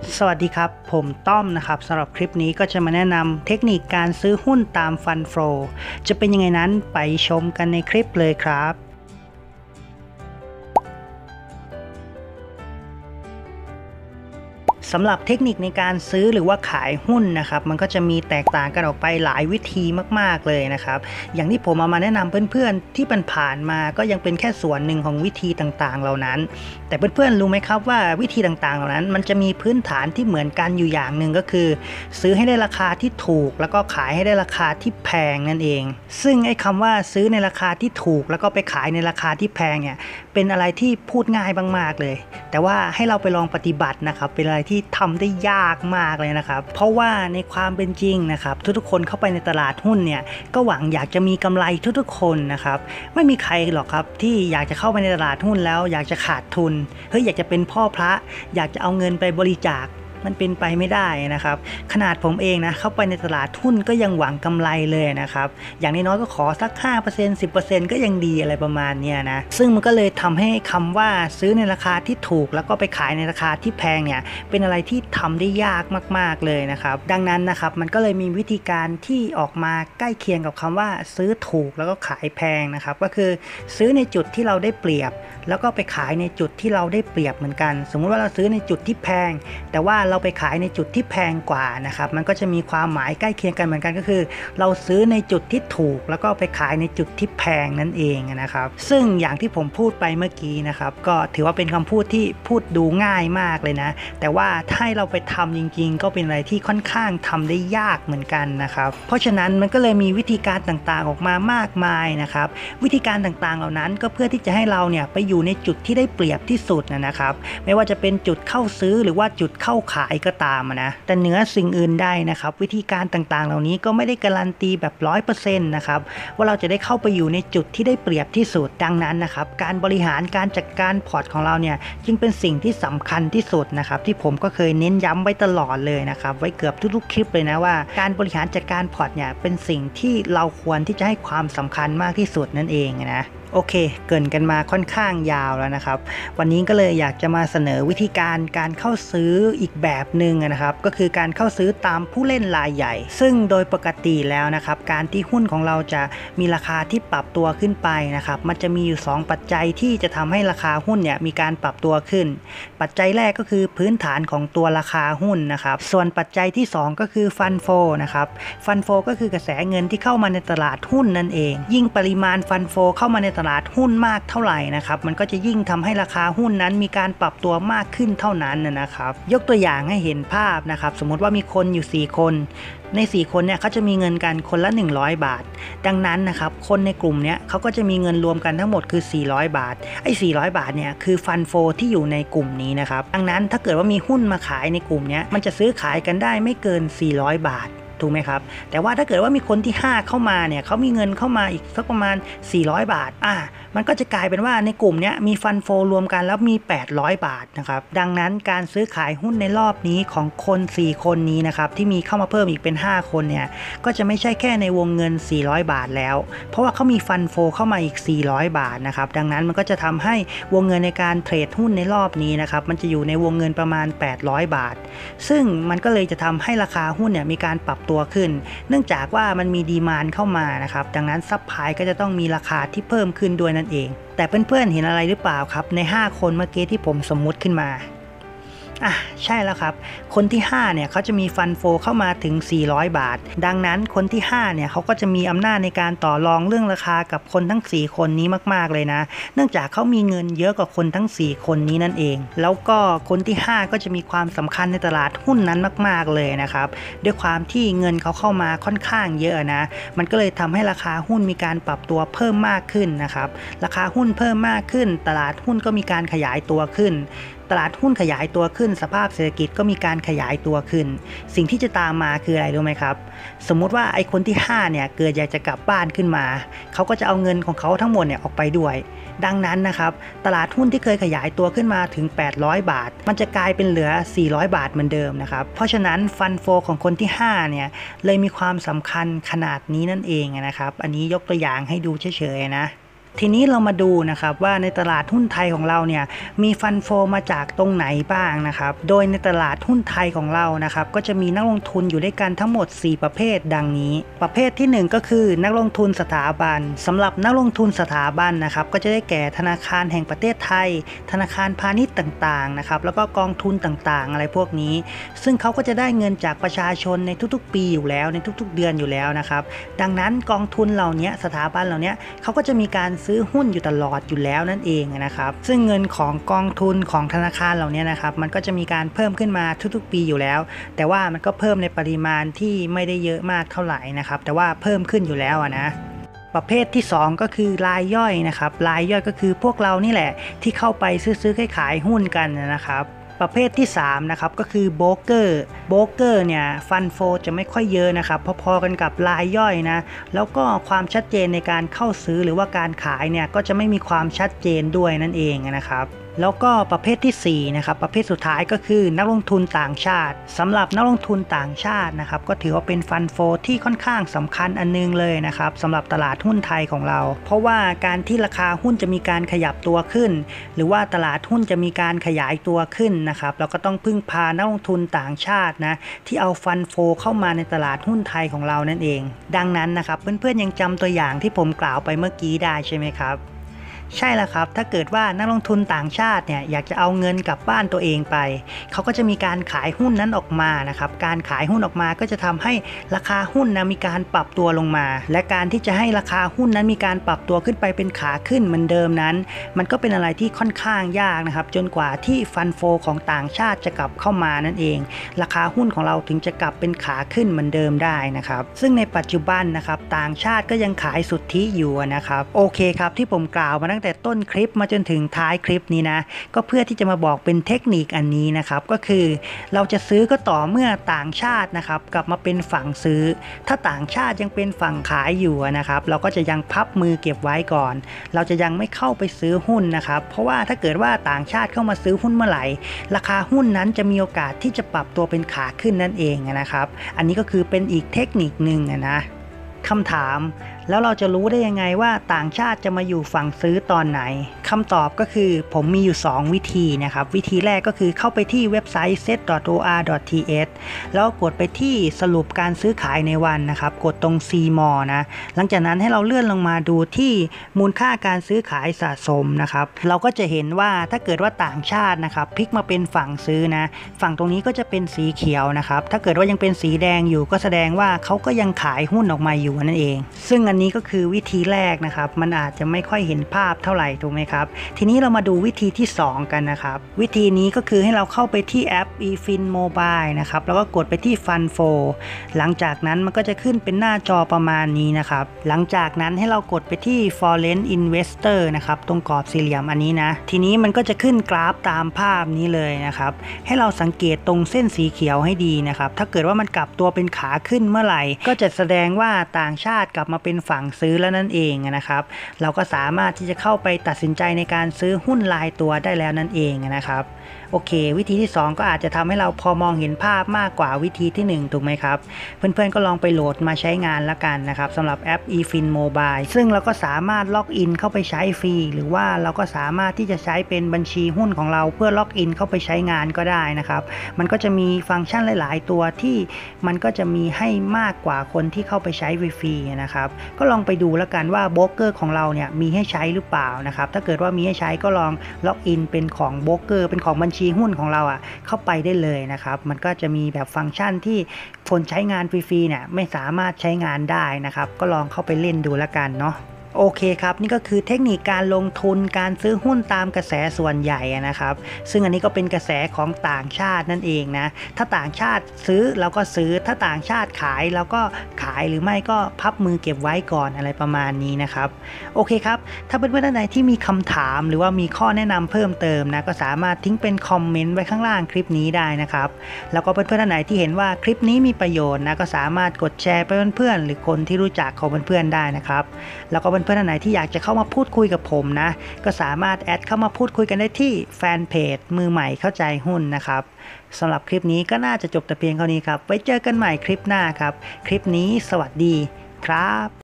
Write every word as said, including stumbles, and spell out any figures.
สวัสดีครับผมต้อมนะครับสำหรับคลิปนี้ก็จะมาแนะนำเทคนิคการซื้อหุ้นตามฟันโฟลจะเป็นยังไงนั้นไปชมกันในคลิปเลยครับสำหรับเทคนิคในการซื้อหรือว่าขายหุ้นนะครับมันก็จะมีแตกต่างกันออกไปหลายวิธีมากๆเลยนะครับอย่างที่ผมเอามาแนะนำเพื่อนๆที่ผ่านมาก็ยังเป็นแค่ส่วนหนึ่งของวิธีต่างๆเหล่านั้นแต่เพื่อนๆรู้ไหมครับว่าวิธีต่างๆเหล่านั้นมันจะมีพื้นฐานที่เหมือนกันอยู่อย่างหนึ่งก็คือซื้อให้ได้ราคาที่ถูกแล้วก็ขายให้ได้ราคาที่แพงนั่นเองซึ่งไอ้คำว่าซื้อในราคาที่ถูกแล้วก็ไปขายในราคาที่แพงเนี่ยเป็นอะไรที่พูดง่ายมากๆเลยแต่ว่าให้เราไปลองปฏิบัตินะครับเป็นอะไรที่ทำได้ยากมากเลยนะครับเพราะว่าในความเป็นจริงนะครับทุกๆคนเข้าไปในตลาดหุ้นเนี่ยก็หวังอยากจะมีกำไรทุกๆคนนะครับไม่มีใครหรอกครับที่อยากจะเข้าไปในตลาดหุ้นแล้วอยากจะขาดทุนเฮ้ยอยากจะเป็นพ่อพระอยากจะเอาเงินไปบริจาคมันเป็นไปไม่ได้นะครับขนาดผมเองนะเข้าไปในตลาดหุ้นก็ยังหวังกำไรเลยนะครับอย่างน้อยๆก็ขอสัก ห้าเปอร์เซ็นต์ สิบเปอร์เซ็นต์ ก็ยังดีอะไรประมาณนี้นะซึ่งมันก็เลยทำให้คำว่าซื้อในราคาที่ถูกแล้วก็ไปขายในราคาที่แพงเนี่ยเป็นอะไรที่ทำได้ยากมากๆเลยนะครับดังนั้นนะครับมันก็เลยมีวิธีการที่ออกมาใกล้เคียงกับคำว่าซื้อถูกแล้วก็ขายแพงนะครับก็คือซื้อในจุดที่เราได้เปรียบแล้วก็ไปขายในจุดที่เราได้เปรียบเหมือนกันสมมุติว่าเราซื้อในจุดที่แพงแต่ว่าเราไปขายในจุดที่แพงกว่านะครับมันก็จะมีความหมายใกล้เคียงกันเหมือนกันก็คือเราซื้อในจุดที่ถูกแล้วก็ไปขายในจุดที่แพงนั่นเองนะครับซึ่งอย่างที่ผมพูดไปเมื่อกี้นะครับก็ถือว่าเป็นคำพูดที่พูดดูง่ายมากเลยนะแต่ว่าถ้าเราไปทำจริงๆก็เป็นอะไรที่ค่อนข้างทำได้ยากเหมือนกันนะครับเพราะฉะนั้นมันก็เลยมีวิธีการต่างๆออกมามากมายนะครับวิธีการต่างๆเหล่านั้นก็เพื่อที่จะให้เราเนี่ยไปอยู่ในจุดที่ได้เปรียบที่สุดนะครับไม่ว่าจะเป็นจุดเข้าซื้อหรือว่าจุดเข้าขายก็ตามนะแต่เหนือสิ่งอื่นใดนะครับวิธีการต่างๆเหล่านี้ก็ไม่ได้การันตีแบบ ร้อยเปอร์เซ็นต์ นะครับว่าเราจะได้เข้าไปอยู่ในจุดที่ได้เปรียบที่สุดดังนั้นนะครับการบริหารการจัดการพอร์ตของเราเนี่ยจึงเป็นสิ่งที่สำคัญที่สุดนะครับที่ผมก็เคยเน้นย้ำไว้ตลอดเลยนะครับไว้เกือบทุกๆคลิปเลยนะว่าการบริหารจัดการพอร์ตเนี่ยเป็นสิ่งที่เราควรที่จะให้ความสำคัญมากที่สุดนั่นเองนะโอเคเกินกันมาค่อนข้างยาวแล้วนะครับวันนี้ก็เลยอยากจะมาเสนอวิธีการการเข้าซื้ออีกแบบหนึ่งนะครับก็คือการเข้าซื้อตามผู้เล่นรายใหญ่ซึ่งโดยปกติแล้วนะครับการที่หุ้นของเราจะมีราคาที่ปรับตัวขึ้นไปนะครับมันจะมีอยู่สองปัจจัยที่จะทำให้ราคาหุ้นเนี่ยมีการปรับตัวขึ้นปัจจัยแรกก็คือพื้นฐานของตัวราคาหุ้นนะครับส่วนปัจจัยที่สองก็คือฟันโฟนะครับฟันโฟก็คือกระแสเงินที่เข้ามาในตลาดหุ้นนั่นเองยิ่งปริมาณฟันโฟเข้ามาในตลาดหุ้นมากเท่าไหร่นะครับมันก็จะยิ่งทำให้ราคาหุ้นนั้นมีการปรับตัวมากขึ้นเท่านั้นนะครับยกตัวอย่างให้เห็นภาพนะครับสมมติว่ามีคนอยู่สี่คนในสี่คนเนี่ยเขาจะมีเงินกันคนละหนึ่งร้อยบาทดังนั้นนะครับคนในกลุ่มเนี้ยเขาก็จะมีเงินรวมกันทั้งหมดคือสี่ร้อยบาทไอ้สี่ร้อยบาทเนี่ยคือฟันโฟที่อยู่ในกลุ่มนี้นะครับดังนั้นถ้าเกิดว่ามีหุ้นมาขายในกลุ่มเนี้ยมันจะซื้อขายกันได้ไม่เกินสี่ร้อยบาทถูกไหมครับแต่ว่าถ้าเกิดว่ามีคนที่ห้าเข้ามาเนี่ยเขามีเงินเข้ามาอีกสักประมาณสี่ร้อยบาทอ่ะมันก็จะกลายเป็นว่าในกลุ่มนี้มีฟันโฟรวมกันแล้วมีแปดร้อยบาทนะครับดังนั้นการซื้อขายหุ้นในรอบนี้ของคนสี่คนนี้นะครับที่มีเข้ามาเพิ่มอีกเป็นห้าคนเนี่ยก็จะไม่ใช่แค่ในวงเงินสี่ร้อยบาทแล้วเพราะว่าเขามีฟันโฟเข้ามาอีกสี่ร้อยบาทนะครับดังนั้นมันก็จะทำให้วงเงินในการเทรดหุ้นในรอบนี้นะครับมันจะอยู่ในวงเงินประมาณแปดร้อยบาทซึ่งมันก็เลยจะทำให้ราคาหุ้นเนี่ยมีการปรับตัวขึ้นเนื่องจากว่ามันมีดีมานด์เข้ามานะครับดังนั้นซัพพลายก็จะต้องมีราคาที่เพิ่มขึ้นด้วยนั่นเองแต่เพื่อนๆเห็นอะไรหรือเปล่าครับในห้าคนเมื่อกี้ที่ผมสมมุติขึ้นมาอ่ะใช่แล้วครับคนที่ห้าเนี่ยเขาจะมีฟันโฟเข้ามาถึงสี่ร้อยบาทดังนั้นคนที่ห้าเนี่ยเขาก็จะมีอำนาจในการต่อรองเรื่องราคากับคนทั้งสี่คนนี้มากๆเลยนะเนื่องจากเขามีเงินเยอะกว่าคนทั้งสี่คนนี้นั่นเองแล้วก็คนที่ห้าก็จะมีความสำคัญในตลาดหุ้นนั้นมากๆเลยนะครับด้วยความที่เงินเขาเข้ามาค่อนข้างเยอะนะมันก็เลยทำให้ราคาหุ้นมีการปรับตัวเพิ่มมากขึ้นนะครับราคาหุ้นเพิ่มมากขึ้นตลาดหุ้นก็มีการขยายตัวขึ้นตลาดหุ้นขยายตัวขึ้นสภาพเศรษฐกิจก็มีการขยายตัวขึ้นสิ่งที่จะตามมาคืออะไรรู้ไหมครับสมมุติว่าไอ้คนที่ห้าเนี่ยเกิดอยากจะกลับบ้านขึ้นมาเขาก็จะเอาเงินของเขาทั้งหมดเนี่ยออกไปด้วยดังนั้นนะครับตลาดหุ้นที่เคยขยายตัวขึ้นมาถึงแปดร้อยบาทมันจะกลายเป็นเหลือสี่ร้อยบาทเหมือนเดิมนะครับเพราะฉะนั้นฟันโฟของคนที่ห้าเนี่ยเลยมีความสำคัญขนาดนี้นั่นเองนะครับอันนี้ยกตัวอย่างให้ดูเฉยๆนะทีนี้เรามาดูนะครับว่าในตลาดหุ้นไทยของเราเนี่ยมีฟันโฟมาจากตรงไหนบ้างนะครับโดยในตลาดหุ้นไทยของเรานะครับก็จะมีนักลงทุนอยู่ด้วยกันทั้งหมดสี่ประเภทดังนี้ประเภทที่หนึ่งก็คือนักลงทุนสถาบันสำหรับนักลงทุนสถาบันนะครับก็จะได้แก่ธนาคารแห่งประเทศไทยธนาคารพาณิชย์ต่างๆนะครับแล้วก็กองทุนต่างๆอะไรพวกนี้ซึ่งเขาก็จะได้เงินจากประชาชนในทุกๆปีอยู่แล้วในทุกๆเดือนอยู่แล้วนะครับดังนั้นกองทุนเหล่านี้สถาบันเหล่านี้เขาก็จะมีการซื้อหุ้นอยู่ตลอดอยู่แล้วนั่นเองนะครับซึ่งเงินของกองทุนของธนาคารเหล่านี้นะครับมันก็จะมีการเพิ่มขึ้นมาทุกๆปีอยู่แล้วแต่ว่ามันก็เพิ่มในปริมาณที่ไม่ได้เยอะมากเท่าไหร่นะครับแต่ว่าเพิ่มขึ้นอยู่แล้วนะประเภทที่สองก็คือรายย่อยนะครับรายย่อยก็คือพวกเรานี่แหละที่เข้าไปซื้อๆขายๆหุ้นกันนะครับประเภทที่สามนะครับก็คือโบรกเกอร์โบรกเกอร์เนี่ยฟันโฟจะไม่ค่อยเยอะนะครับพอๆกันกับรายย่อยนะแล้วก็ความชัดเจนในการเข้าซื้อหรือว่าการขายเนี่ยก็จะไม่มีความชัดเจนด้วยนั่นเองนะครับแล้วก็ประเภทที่สี่นะครับประเภทสุดท้ายก็คือนักลงทุนต่างชาติสำหรับนักลงทุนต่างชาตินะครับก็ถือว่าเป็นฟันโฟที่ค่อนข้างสำคัญอันนึงเลยนะครับสำหรับตลาดหุ้นไทยของเราเพราะว่าการที่ราคาหุ้นจะมีการขยับตัวขึ้นหรือว่าตลาดหุ้นจะมีการขยายตัวขึ้นนะครับเราก็ต้องพึ่งพานักลงทุนต่างชาตินะที่เอาฟันโฟเข้ามาในตลาดหุ้นไทยของเรานั่นเองดังนั้นนะครับเพื่อนๆยังจำตัวอย่างที่ผมกล่าวไปเมื่อกี้ได้ใช่ไหมครับใช่แล้วครับถ้าเกิดว่านักลงทุนต่างชาติเนี่ยอยากจะเอาเงินกลับบ้านตัวเองไปเขาก็จะมีการขายหุ้นนั้นออกมานะครับการขายหุ้นออกมาก็จะทำให้ราคาหุ้นนะมีการปรับตัวลงมาและการที่จะให้ราคาหุ้นนั้นมีการปรับตัวขึ้นไปเป็นขาขึ้นเหมือนเดิมนั้นมันก็เป็นอะไรที่ค่อนข้างยากนะครับจนกว่าที่ฟันโฟของต่างชาติจะกลับเข้ามานั่นเองราคาหุ้นของเราถึงจะกลับเป็นขาขึ้นเหมือนเดิมได้นะครับซึ่งในปัจจุบันนะครับต่างชาติก็ยังขายสุทธิอยู่นะครับโอเคครับที่ผมกล่าวมาตั้งแต่ต้นคลิปมาจนถึงท้ายคลิปนี้นะก็เพื่อที่จะมาบอกเป็นเทคนิคอันนี้นะครับก็คือเราจะซื้อก็ต่อเมื่อต่างชาตินะครับกลับมาเป็นฝั่งซื้อถ้าต่างชาติยังเป็นฝั่งขายอยู่นะครับเราก็จะยังพับมือเก็บไว้ก่อนเราจะยังไม่เข้าไปซื้อหุ้นนะครับเพราะว่าถ้าเกิดว่าต่างชาติเข้ามาซื้อหุ้นเมื่อไหร่ราคาหุ้นนั้นจะมีโอกาสที่จะปรับตัวเป็นขาขึ้นนั่นเองนะครับอันนี้ก็คือเป็นอีกเทคนิคนึงนะคำถามแล้วเราจะรู้ได้ยังไงว่าต่างชาติจะมาอยู่ฝั่งซื้อตอนไหนคำตอบก็คือผมมีอยู่สองวิธีนะครับวิธีแรกก็คือเข้าไปที่เว็บไซต์ เซ็ต ดอท โอ อาร์ ดอท ที เอช แล้วกดไปที่สรุปการซื้อขายในวันนะครับกดตรง See More นะหลังจากนั้นให้เราเลื่อนลงมาดูที่มูลค่าการซื้อขายสะสมนะครับเราก็จะเห็นว่าถ้าเกิดว่าต่างชาตินะครับพลิกมาเป็นฝั่งซื้อนะฝั่งตรงนี้ก็จะเป็นสีเขียวนะครับถ้าเกิดว่ายังเป็นสีแดงอยู่ก็แสดงว่าเขาก็ยังขายหุ้นออกมาอยู่นั่นเองซึ่งอันนี้ก็คือวิธีแรกนะครับมันอาจจะไม่ค่อยเห็นภาพเท่าไหร่ถูกไหมครับทีนี้เรามาดูวิธีที่สองกันนะครับวิธีนี้ก็คือให้เราเข้าไปที่แอป eFin Mobile นะครับแล้วก็กดไปที่ Funfo หลังจากนั้นมันก็จะขึ้นเป็นหน้าจอประมาณนี้นะครับหลังจากนั้นให้เรากดไปที่ Foreign Investor นะครับตรงกรอบสี่เหลี่ยมอันนี้นะทีนี้มันก็จะขึ้นกราฟตามภาพนี้เลยนะครับให้เราสังเกตตรงเส้นสีเขียวให้ดีนะครับถ้าเกิดว่ามันกลับตัวเป็นขาขึ้นเมื่อไหร่ก็จะแสดงว่าต่างชาติกลับมาเป็นฝั่งซื้อแล้วนั่นเองนะครับเราก็สามารถที่จะเข้าไปตัดสินใจในการซื้อหุ้นรายตัวได้แล้วนั่นเองนะครับโอเควิธีที่สองก็อาจจะทำให้เราพอมองเห็นภาพมากกว่าวิธีที่หนึ่งถูกไหมครับเพื่อนๆก็ลองไปโหลดมาใช้งานแล้วกันนะครับสำหรับแอป eFin Mobile ซึ่งเราก็สามารถล็อกอินเข้าไปใช้ฟรีหรือว่าเราก็สามารถที่จะใช้เป็นบัญชีหุ้นของเราเพื่อล็อกอินเข้าไปใช้งานก็ได้นะครับมันก็จะมีฟังก์ชันหลายๆตัวที่มันก็จะมีให้มากกว่าคนที่เข้าไปใช้ฟรีๆนะครับก็ลองไปดูแล้วกันว่าโบรกเกอร์ของเราเนี่ยมีให้ใช้หรือเปล่านะครับถ้าเกิดว่ามีให้ใช้ก็ลองล็อกอินเป็นของโบรกเกอร์เป็นของบัญชีหุ้นของเราอ่ะเข้าไปได้เลยนะครับมันก็จะมีแบบฟังก์ชันที่คนใช้งานฟรีๆเนี่ยไม่สามารถใช้งานได้นะครับก็ลองเข้าไปเล่นดูแล้วกันเนาะโอเคครับนี่ก็คือเทคนิคการลงทุนการซื้อหุ้นตามกระแสส่วนใหญ่นะครับซึ่งอันนี้ก็เป็นกระแสของต่างชาตินั่นเองนะถ้าต่างชาติซื้อเราก็ซื้อถ้าต่างชาติขายเราก็ขายหรือไม่ก็พับมือเก็บไว้ก่อนอะไรประมาณนี้นะครับโอเคครับถ้าเพื่อนๆท่านใดที่มีคำถามหรือว่ามีข้อแนะนำเพิ่มเติมนะก็สามารถทิ้งเป็นคอมเมนต์ไว้ข้างล่างคลิปนี้ได้นะครับแล้วก็เพื่อนๆท่านไหนที่เห็นว่าคลิปนี้มีประโยชน์นะก็สามารถกดแชร์ไปเพื่อนๆหรือคนที่รู้จักของเพื่อนๆได้นะครับแล้วก็เพื่อนๆท่านไหนที่อยากจะเข้ามาพูดคุยกับผมนะก็สามารถแอดเข้ามาพูดคุยกันได้ที่แฟนเพจมือใหม่เข้าใจหุ้นนะครับสำหรับคลิปนี้ก็น่าจะจบแต่เพียงเท่านี้ครับไว้เจอกันใหม่คลิปหน้าครับคลิปนี้สวัสดีครับ